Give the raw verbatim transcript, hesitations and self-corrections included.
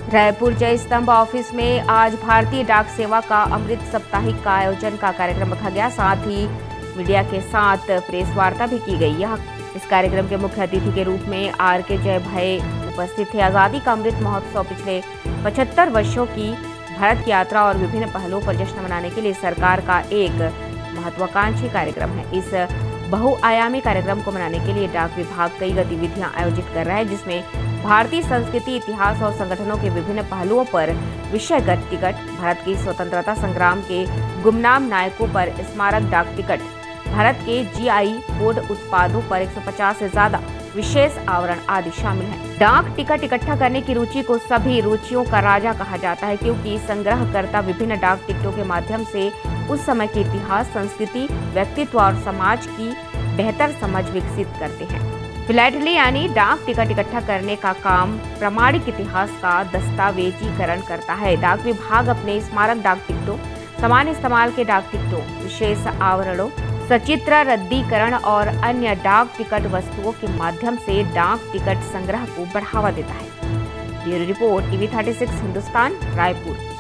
रायपुर जय स्तंभ ऑफिस में आज भारतीय डाक सेवा का अमृत साप्ताहिक का आयोजन का कार्यक्रम रखा गया। साथ ही मीडिया के साथ प्रेस वार्ता भी की गई। यह इस कार्यक्रम के मुख्य अतिथि के रूप में आर के जय भाई उपस्थित थे। आजादी का अमृत महोत्सव पिछले पचहत्तर वर्षों की भारत की यात्रा और विभिन्न पहलुओं पर जश्न मनाने के लिए सरकार का एक महत्वाकांक्षी कार्यक्रम है। इस बहुआयामी कार्यक्रम को मनाने के लिए डाक विभाग कई गतिविधियां आयोजित कर रहा है, जिसमें भारतीय संस्कृति, इतिहास और संगठनों के विभिन्न पहलुओं पर विषयगत टिकट, भारत की स्वतंत्रता संग्राम के गुमनाम नायकों पर स्मारक डाक टिकट, भारत के जीआई कोड उत्पादों पर एक सौ पचास से ज्यादा विशेष आवरण आदि शामिल हैं। डाक टिकट इकट्ठा करने की रुचि को सभी रुचियों का राजा कहा जाता है, क्योंकि संग्रहकर्ता विभिन्न डाक टिकटों के माध्यम से उस समय के इतिहास, संस्कृति, व्यक्तित्व और समाज की बेहतर समझ विकसित करते हैं। फिलैटली यानी डाक टिकट इकट्ठा करने का काम प्रामाणिक इतिहास का दस्तावेजीकरण करता है। डाक विभाग अपने स्मारक डाक टिकटों, सामान्य इस्तेमाल के डाक टिकटों, विशेष आवरणों, सचित्र रद्दीकरण और अन्य डाक टिकट वस्तुओं के माध्यम से डाक टिकट संग्रह को बढ़ावा देता है। ब्यूरो रिपोर्ट टीवी छत्तीस हिंदुस्तान, रायपुर।